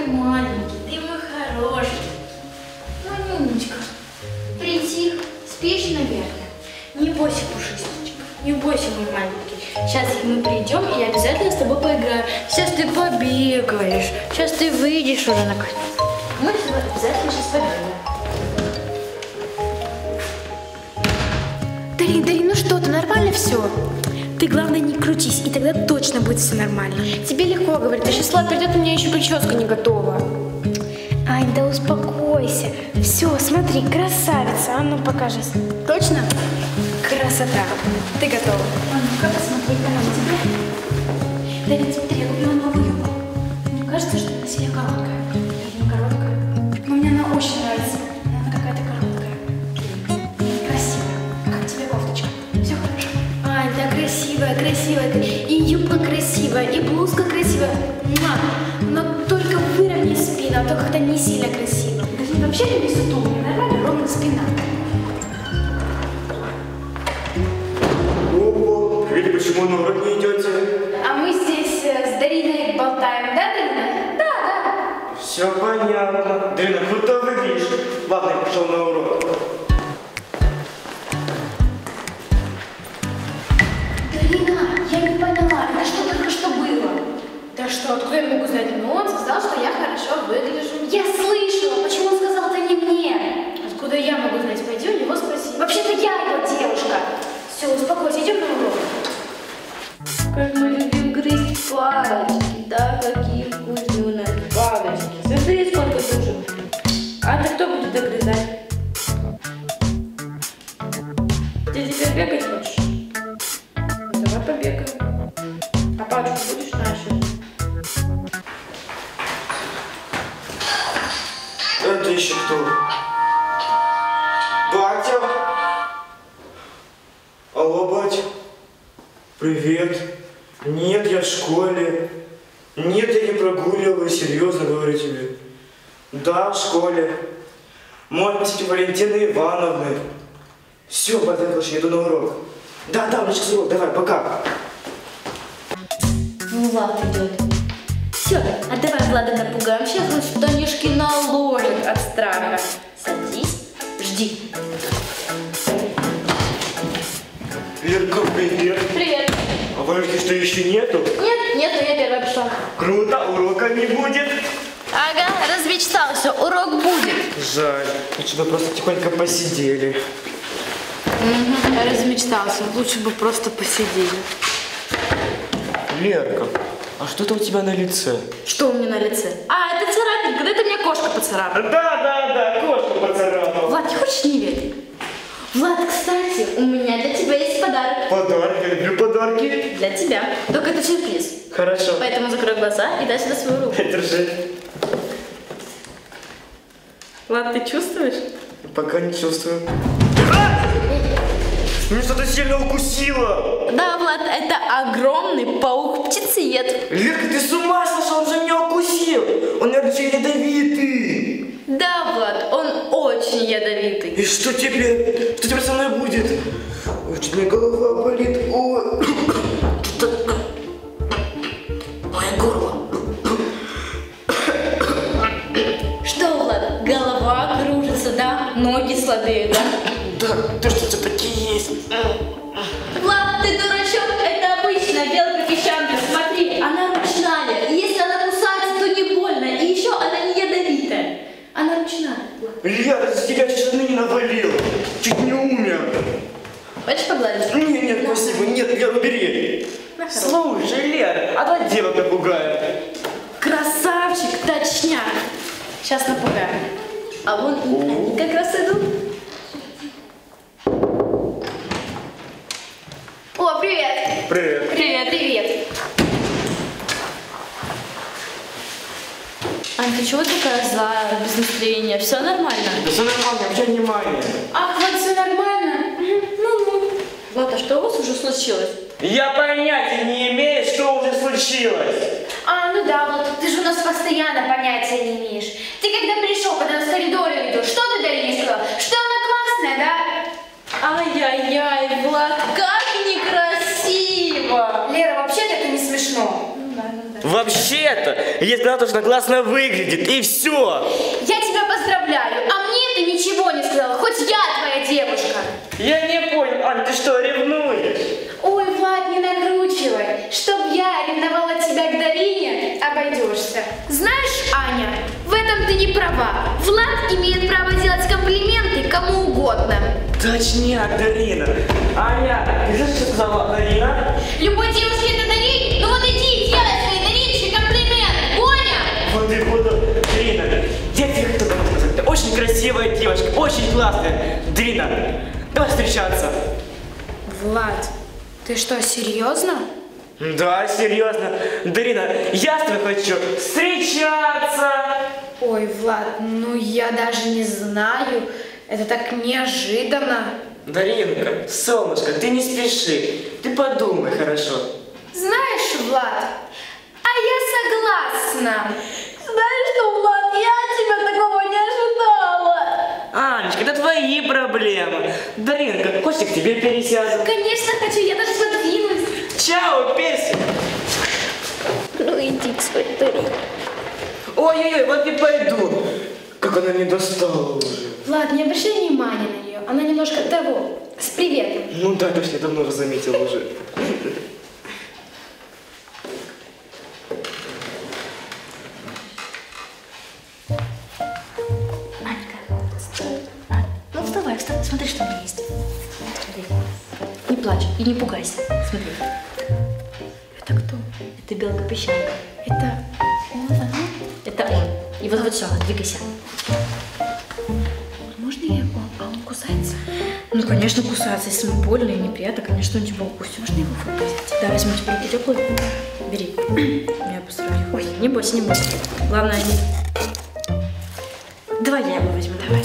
маленький, ты мой хороший. Манюнечка, притих, спишь, наверное. Не бойся, пушисточка, не бойся, мой маленький. Сейчас мы придем, и я обязательно с тобой поиграю. Сейчас ты побегаешь, сейчас ты выйдешь уже на кухню. Мы с тобой обязательно сейчас побегаем. Дарин, ну что ты, нормально все? Ты, главное, не крутись, и тогда точно будет все нормально. Тебе легко говорить, а сейчас Влад придет, у меня еще прическа не готова. Ай, да успокойся. Все, смотри, красавица. А ну, покажись. Точно? Красота. Ты готова? А ну-ка, посмотри, как на тебя. Дарин, смотри, я купила новую юбку. Мне кажется, что она сильно короткая. Или не короткая? Но мне она очень нравится. Она какая-то короткая. Красивая. Как тебе кофточка? Все хорошо? Ай, да красивая, красивая. И юбка красивая, и блузка красивая. Муа! Но только выровняй спину, а то как-то не сильно красиво. Да вообще не высоту, мне нормально ровно спина. Ого, видите, почему на урок не идете? А мы здесь с Дариной болтаем, да, Дарина? Да. Все понятно. Дарина, круто выглядишь. Ладно, я пошел на урок. Дарина, я не поняла, это что только что было? Да что, откуда я могу знать? Ну, он сказал, что я хорошо выгляжу. Я слышала, почему он сказал это не мне? Откуда я могу знать? Пойди у него спроси. Вообще-то я его девушка. Все, успокойся, идем на урок. Как мы любим грызть палочки, да, какие вкусные у нас палочки. Смотри, сколько душек. А ты кто будет догрызать? Ты теперь бегать хочешь? Ну, давай побегаем. А палочку будешь нашу? Это еще кто? Батя? Алло, батя? Привет. Нет, я в школе. Нет, я не прогуливаю, серьезно говорю тебе. Да, в школе. Можно спросить у Валентины Ивановны. Все, батя, я иду на урок. Да, у меня сейчас урок, давай, пока. Ну, Влад идет. Все, а давай Влада напугаем. Сейчас он штанишки наложит от страха. Садись, жди. Лерка, привет. Привет. А Валерки что, еще нету? Нет, я первая пришла. Круто, урока не будет. Ага, размечтался, урок будет. Жаль, лучше бы просто тихонько посидели. Угу, размечтался. Лучше бы просто посидели. Лерка, а что это у тебя на лице? Что у меня на лице? А, это царапинка, да это мне кошка поцарапала. Да, кошку поцарапала. Влад, ты хочешь не верить? Влад, кстати, у меня для тебя есть подарок. Подарки, я люблю подарки. Для тебя. Только это сюрприз. Хорошо. Поэтому закрой глаза и дай сюда свою руку. Держи. Влад, ты чувствуешь? Пока не чувствую. Меня что-то сильно укусило. Да, Влад, это огромный паук-птицеед. Лерка, ты с ума сошла, он же меня укусил. Он, наверное, еще ядовитый. Да, Влад, он очень ядовитый. И что теперь? Что теперь со мной будет? Ой, чуть мне голова болит. Ой. Мое горло. Что, Влад, голова кружится, да? Ноги слабее, да? Да, то что все-таки есть. Влад, ты дурачок, это обычная белка песчанка. Смотри, она ручная. И если она кусается, то не больно. И еще она не ядовитая. Она ручная. Я за тебя чуть не навалил. Чуть не умер. Хочешь погладить? Нет, спасибо. Нет, Лер, убери. Слушай, Лер, а давай девок напугаем. Красавчик, точняк. Сейчас напугаем. А вон они как раз идут. О, привет. Привет. Привет. Ань, ты чего такая злая, без настроения? Все нормально? Да все нормально, обращай внимание. Ах, Влад, все нормально? Ну. Влад, а что у вас уже случилось? Я понятия не имею, что уже случилось. А, ну да, Влад, ты же у нас постоянно понятия не имеешь. Ты когда пришел, когда нас в коридоре видел, что ты Дарине сказал? Что она классная, да? Ай-яй-яй, Влад, как некрасиво! Лера, вообще-то это не смешно. Вообще-то, Я сказал, что она классно выглядит, и все. Я тебя поздравляю, а мне ты ничего не сказала, хоть я твоя девушка. Я не понял, Ань, ты что, ревнуешь? Ой, Влад, не накручивай. Чтоб я ревновала тебя к Дарине, обойдешься. Знаешь, Аня, в этом ты не права. Влад имеет право делать комплименты кому угодно. Точняк, Дарина. Аня, ты что сказала, Дарина? Любой девушке это Дарине, ну вот иди, делай своей Дариночке комплимент, понял? Вот и буду. Дарина, я тебе хотел сказать, ты очень красивая девушка, очень классная. Дарина, давай встречаться. Влад, ты что, серьезно? Да, серьезно. Дарина, я с тобой хочу встречаться. Ой, Влад, ну я даже не знаю. Это так неожиданно. Даринка, солнышко, ты не спеши. Ты подумай хорошо. Знаешь, Влад, а я согласна. Знаешь что, Влад, я от тебя такого не ожидала. Анечка, это твои проблемы. Даринка, хочешь, я к тебе пересяду? Конечно хочу, я даже подвинусь. Чао, персик. Ну иди к своей Дарине. Ой-ой-ой, вот и пойду. Как она мне достала уже. Влад, не обращай внимания на нее. Она немножко того, с приветом. Ну да, точно, я давно уже заметил уже. Ну вставай, вставай, смотри, что у меня есть. Смотри. Не плачь и не пугайся. Смотри. Это кто? Это белка песчанка. Это он, она? Это он. И вот все, двигайся. Можно я его? А он кусается? Ну, конечно, кусаться. Если ему больно и неприятно, конечно, он тебя укусит. Можно его выпустить? Да, возьму тебе руки теплые. Бери. Я постараюсь. Ой, не бойся, не бойся. Главное, не... Давай я его возьму, давай.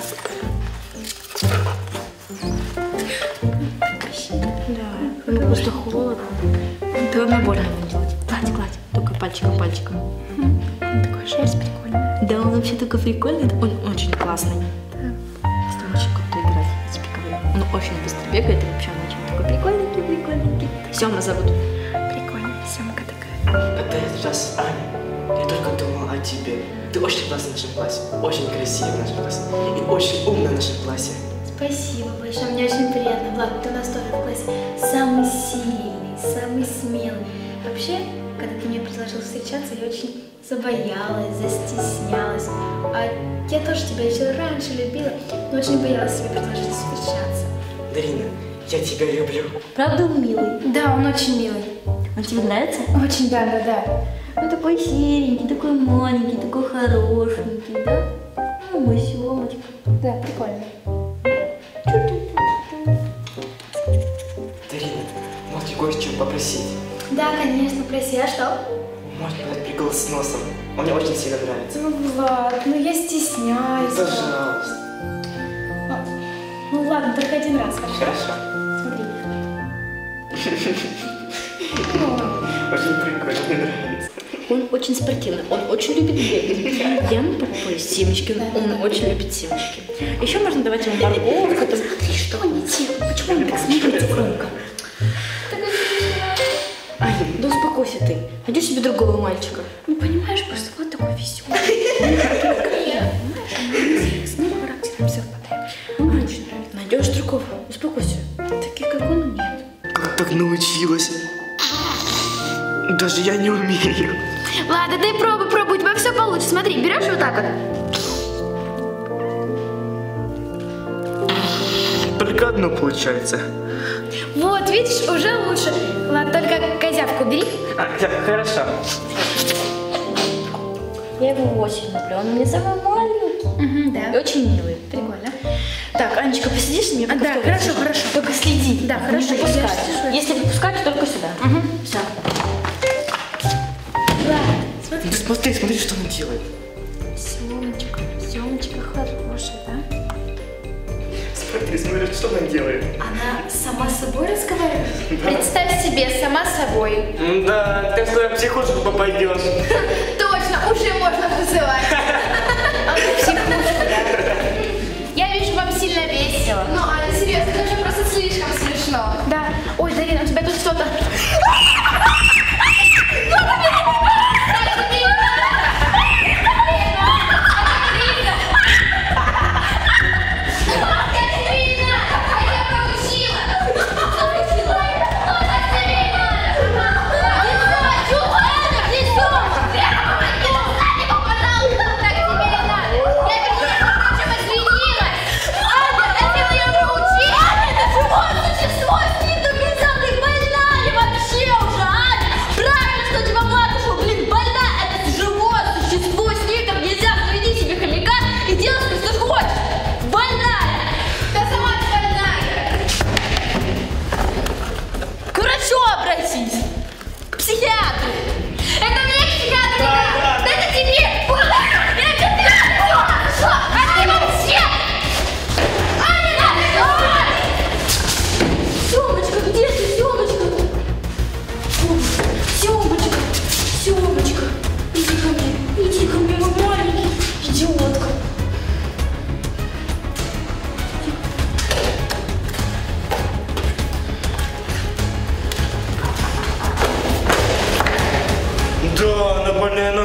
Давай. Ну, просто холодно. Главное, больно не делать. Гладь, гладь. Только пальчиком, пальчиком. Такая шерсть прикольная. Да, он вообще такой прикольный. Он очень классный. С ним очень круто играть, я тебе говорю. Он очень быстро бегает и вообще он очень такой прикольненький, прикольненький. Сёма зовут. Прикольная съемка такая. Когда я сейчас, Аня, я только думал о тебе. Ты очень классная в нашем классе, очень красивая в нашем классе и очень умная в нашем классе. Спасибо большое, мне очень приятно. Влад, ты у нас тоже в классе самый сильный, самый смелый. Вообще, когда ты мне предложил встречаться, я очень забоялась, застеснялась. А я тоже тебя еще раньше любила, но очень боялась тебе предложить встречаться. Дарина, я тебя люблю. Правда он милый? Да, он очень милый. Он тебе нравится? Очень, да. Он такой серенький, такой маленький, такой хорошенький, да? Ну, мой Сёмочка. Да, прикольно. Дарина, может я кое-что попросить? Да, конечно, проси, а что? Может подать прикол с носом? Он мне очень сильно нравится. Ну, Влад, ну я стесняюсь. Пожалуйста. Ну ладно, только один раз, хорошо? Хорошо. Смотри. Очень прикольно, мне нравится. Он очень спортивный, он очень любит бегать. Я ему покупаю семечки, он очень любит семечки. Еще можно давать ему морковку. Смотри, что они делают? Почему они так смеются громко? Ай, да успокойся ты. Найди себе другого мальчика. Ну, понимаешь, просто вот такой веселый. С ним характером все хватает. Найдешь другого, успокойся. Таких, как он, нет. Как так научилась? Даже я не умею. Ладно, дай пробуй, у тебя все получится. Смотри, берешь вот так вот. Только одно получается. Вот, видишь, уже лучше. Ладно, только козявку бери. Хорошо. Я его очень люблю, он у меня самый маленький. И Да. очень милый. Прикольно. Так, Анечка, посидишь с ним? Да, хорошо. Только следи. Да, хорошо, Не я выпускай. слежу. Если выпускать, то только сюда. Все. Ладно, смотри. Да смотри, что он делает. Семочка хорошая, да? Смотри, что она делает. Она сама с собой разговаривает? Представь себе, сама с собой. Да, ты что, в психушку попадешь. Точно, уже можно вызывать. Психушку, да. Я вижу, вам сильно весело. Ну, Аня, серьезно, это уже просто слишком смешно. Да. Ой, Дарина, у тебя тут что-то... Да, напольная